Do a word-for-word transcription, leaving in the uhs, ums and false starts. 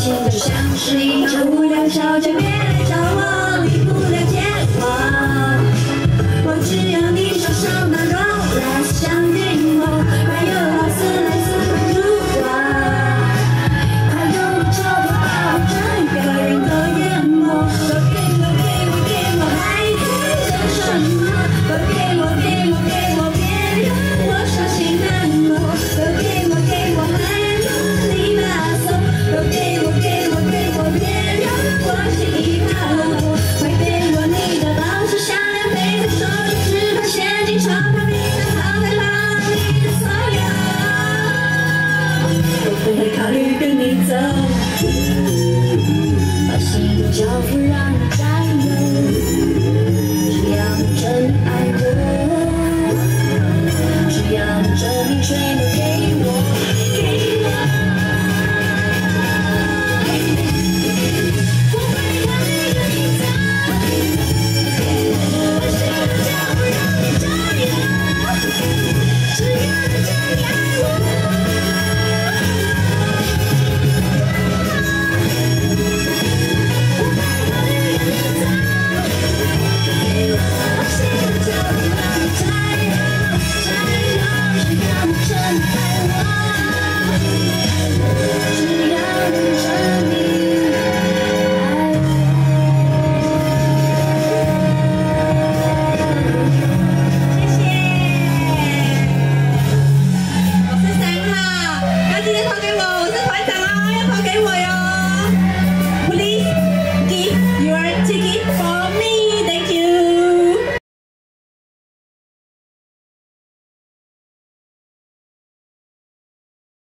情就像是一场无聊小姐，别来找我，你不了解我。我只要你手上那柔软像柠檬，还有好似来自关注我。快用你抽不到整个人的淹没，都给我给我给我，还等什么？都给我给我给我，别让我伤心难过。都给我给我，还让你拿走。都给我给我给我，别让我轻易把握。快给我你的宝石项链，背在手里，只怕陷进长发冰的好太牢你的所有。我不会考虑跟你走，把心交付让你占有，只要你真爱我，只要你真心全都给我，给我。我会考虑跟你走，把心交付让你占有，只要你真爱我。投给我，我是团长哦，要投给我哟。